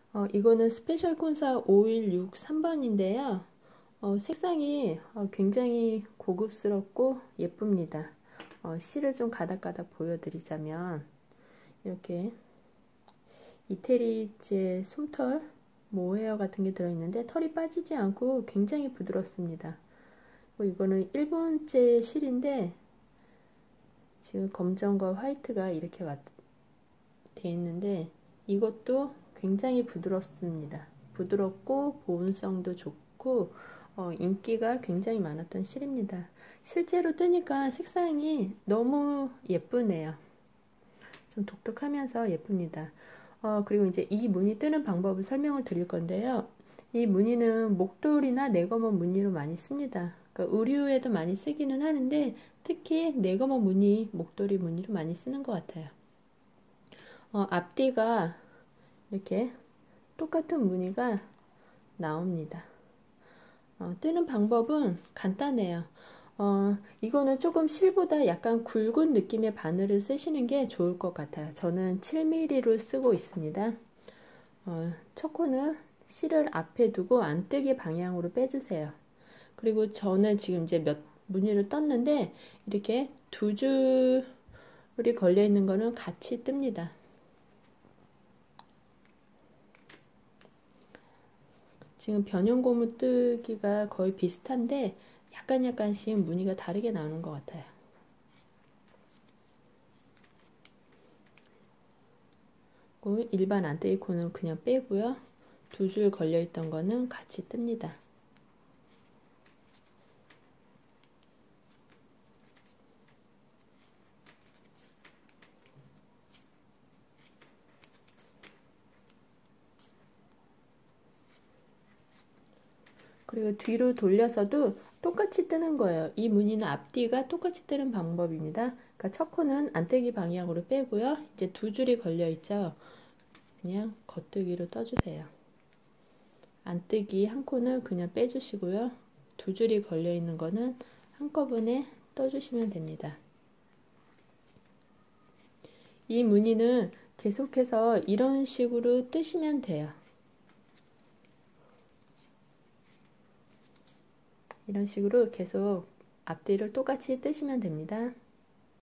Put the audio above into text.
이거는 스페셜 콘사 5163번인데요. 색상이 굉장히 고급스럽고 예쁩니다. 실을 좀 가닥가닥 보여드리자면 이렇게 이태리제 솜털 모헤어 같은 게 들어있는데 털이 빠지지 않고 굉장히 부드럽습니다. 이거는 일본제 실인데 지금 검정과 화이트가 이렇게 돼 있는데 이것도 굉장히 부드럽습니다. 부드럽고 보온성도 좋고 인기가 굉장히 많았던 실입니다. 실제로 뜨니까 색상이 너무 예쁘네요. 좀 독특하면서 예쁩니다. 그리고 이제 이 무늬 뜨는 방법을 설명을 드릴 건데요. 이 무늬는 목도리나 네거먼 무늬로 많이 씁니다. 그러니까 의류에도 많이 쓰기는 하는데 특히 네거먼 무늬, 목도리 무늬로 많이 쓰는 것 같아요. 앞뒤가 이렇게 똑같은 무늬가 나옵니다. 뜨는 방법은 간단해요. 이거는 조금 실보다 약간 굵은 느낌의 바늘을 쓰시는 게 좋을 것 같아요. 저는 7mm로 쓰고 있습니다. 첫 코는 실을 앞에 두고 안뜨기 방향으로 빼주세요. 그리고 저는 지금 이제 몇 무늬를 떴는데 이렇게 두 줄이 걸려 있는 거는 같이 뜹니다. 지금 변형 고무 뜨기가 거의 비슷한데 약간씩 무늬가 다르게 나오는 것 같아요. 일반 안뜨기 코는 그냥 빼고요. 두 줄 걸려 있던 거는 같이 뜹니다. 그리고 뒤로 돌려서도 똑같이 뜨는 거예요. 이 무늬는 앞뒤가 똑같이 뜨는 방법입니다. 그러니까 첫 코는 안뜨기 방향으로 빼고요. 이제 두 줄이 걸려 있죠. 그냥 겉뜨기로 떠주세요. 안뜨기 한 코는 그냥 빼주시고요. 두 줄이 걸려 있는 거는 한꺼번에 떠주시면 됩니다. 이 무늬는 계속해서 이런 식으로 뜨시면 돼요. 이런 식으로 계속 앞뒤를 똑같이 뜨시면 됩니다.